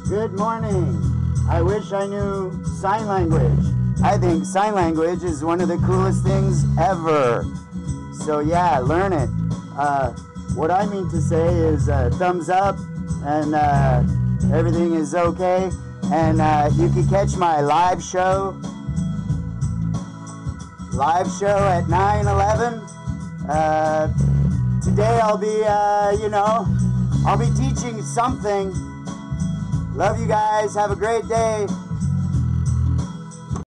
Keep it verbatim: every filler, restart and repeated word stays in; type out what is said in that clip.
Good morning. I wish I knew sign language. I think sign language is one of the coolest things ever. So yeah, learn it. Uh, what I mean to say is uh, thumbs up, and uh, everything is okay. And uh, you can catch my live show, live show at nine eleven. Uh, today I'll be, uh, you know, I'll be teaching something. Love you guys. Have a great day.